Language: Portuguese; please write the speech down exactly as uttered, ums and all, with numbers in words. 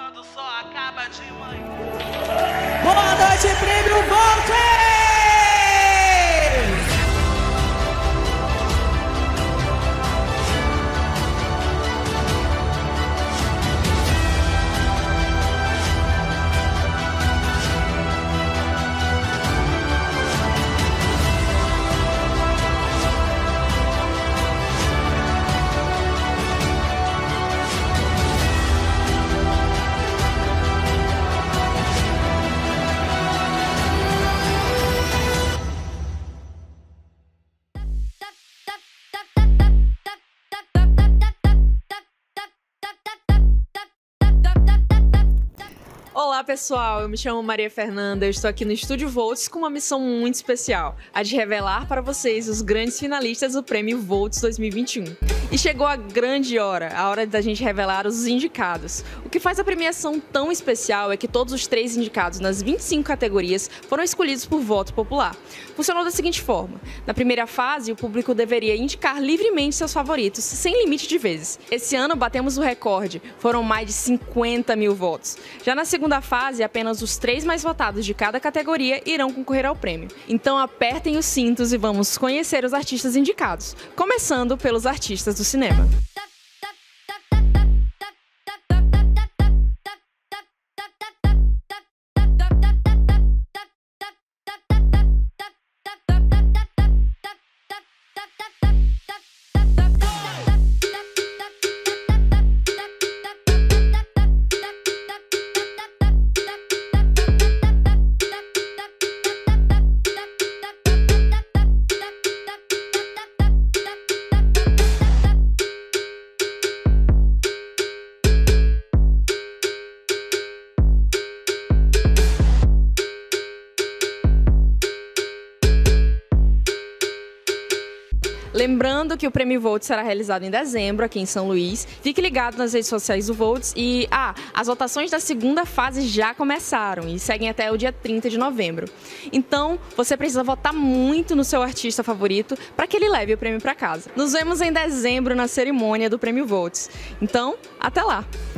quando só acaba de manhã. Boa noite, Prêmio Volts! Olá pessoal, eu me chamo Maria Fernanda, eu estou aqui no Estúdio Volts com uma missão muito especial, a de revelar para vocês os grandes finalistas do Prêmio Volts dois mil e vinte e um. E chegou a grande hora, a hora da gente revelar os indicados. O que faz a premiação tão especial é que todos os três indicados nas vinte e cinco categorias foram escolhidos por voto popular. Funcionou da seguinte forma: na primeira fase, o público deveria indicar livremente seus favoritos, sem limite de vezes. Esse ano batemos o recorde, foram mais de cinquenta mil votos. Já na segunda fase, apenas os três mais votados de cada categoria irão concorrer ao prêmio. Então apertem os cintos e vamos conhecer os artistas indicados, começando pelos artistas do cinema. Lembrando que o Prêmio Volts será realizado em dezembro, aqui em São Luís. Fique ligado nas redes sociais do Volts e, ah, as votações da segunda fase já começaram e seguem até o dia trinta de novembro. Então, você precisa votar muito no seu artista favorito para que ele leve o prêmio para casa. Nos vemos em dezembro na cerimônia do Prêmio Volts. Então, até lá!